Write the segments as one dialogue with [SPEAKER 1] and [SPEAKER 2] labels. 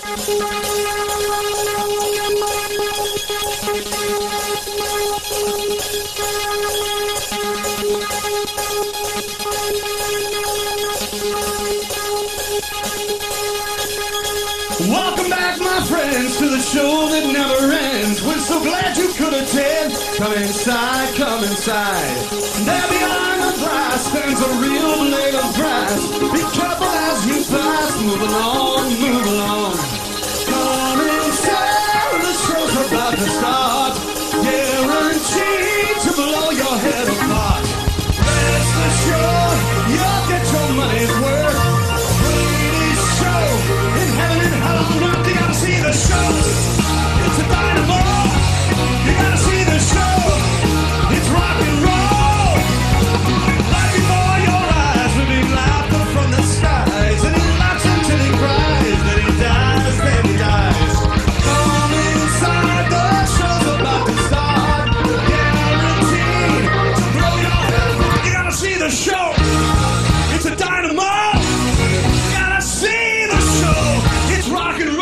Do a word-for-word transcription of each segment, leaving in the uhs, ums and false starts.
[SPEAKER 1] Welcome back, my friends, to the show that never ends. We're so glad you could attend. Come inside, come inside. There behind the glass stands a real blade of grass. Be careful as you pass. Move along, move along. Come inside, the show's about to start. Guaranteed to blow your head apart. Rest assured, you'll get your money's worth. Greatest show in heaven and hell on earth. You gotta see the show. It's a dynamo. You gotta see the show. It's rock and roll. Right before your eyes, we big laughter from the skies. And he laughs until he cries. Then he dies, then he dies. Come inside, the show's about to start. Guaranteed to blow your head apart. You gotta see the show. It's a dynamo. You gotta see the show. It's rock and roll.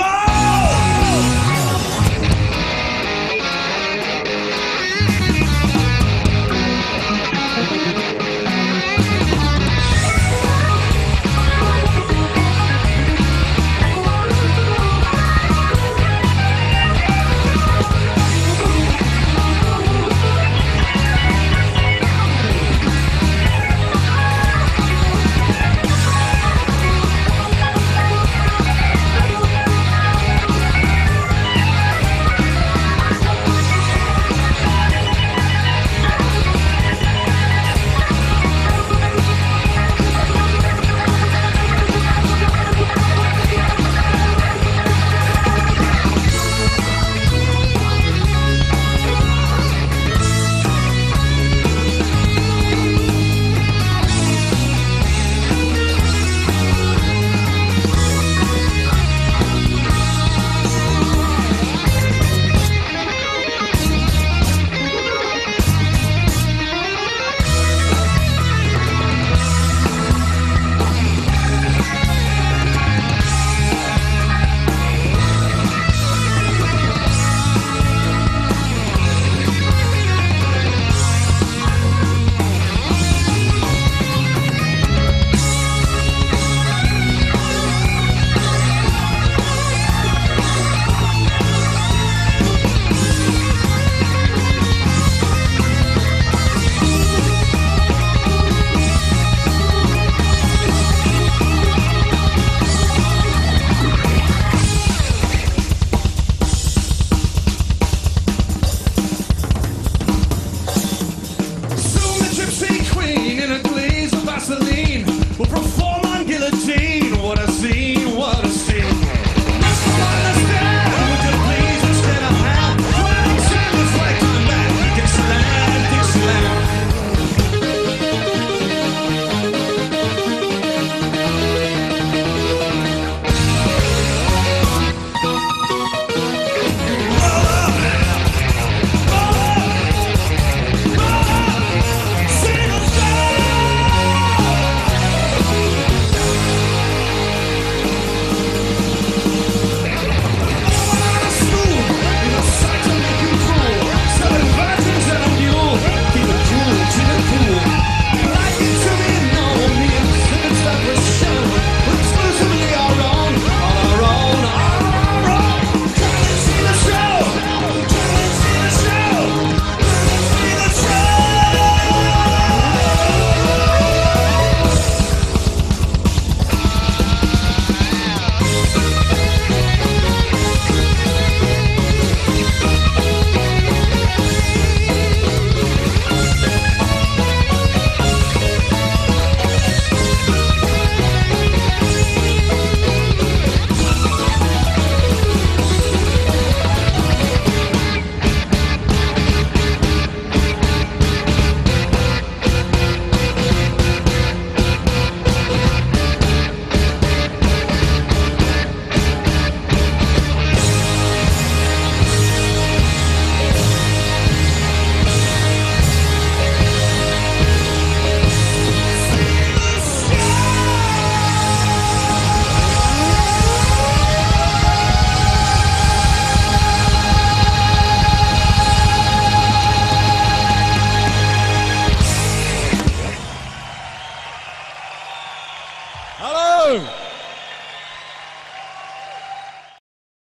[SPEAKER 2] Hello.